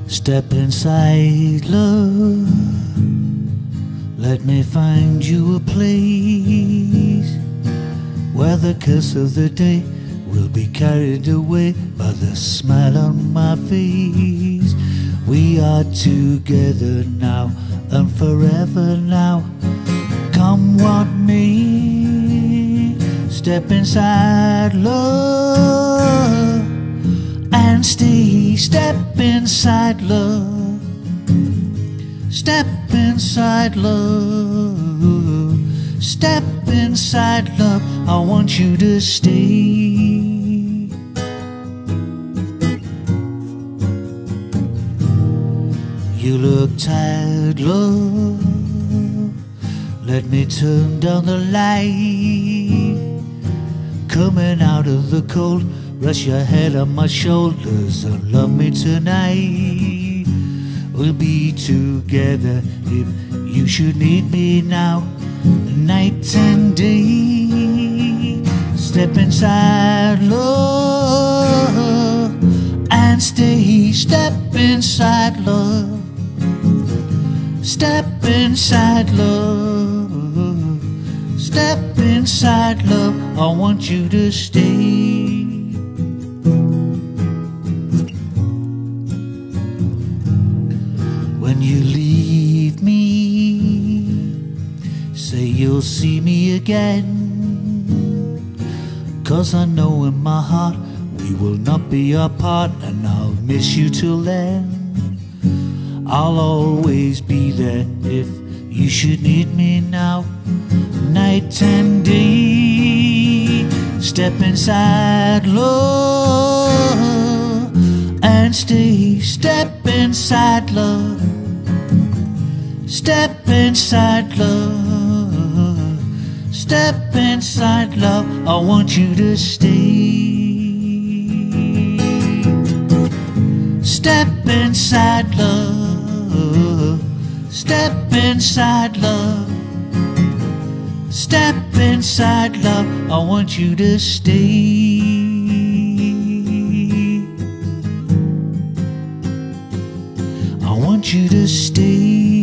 Step inside, love. Let me find you a place where the kiss of the day will be carried away by the smile on my face. We are together now and forever now. Come what may, step inside, love, and stay. Step inside, love. Step inside, love. Step inside, love. I want you to stay. You look tired, love. Let me turn down the light. Coming out of the cold, rest your head on my shoulders and love me tonight. We'll be together if you should need me now, night and day. Step inside, love, and stay. Step inside, love. Step inside, love. Step inside, love. I want you to stay. When you leave me, say you'll see me again, 'cause I know in my heart we will not be apart, and I'll miss you till then. I'll always be there if you should need me now, night and day. Step inside, love, and stay. Step inside, love. Step inside, love. Step inside, love. I want you to stay. Step inside, love. Step inside, love. Step inside, love. I want you to stay. I want you to stay.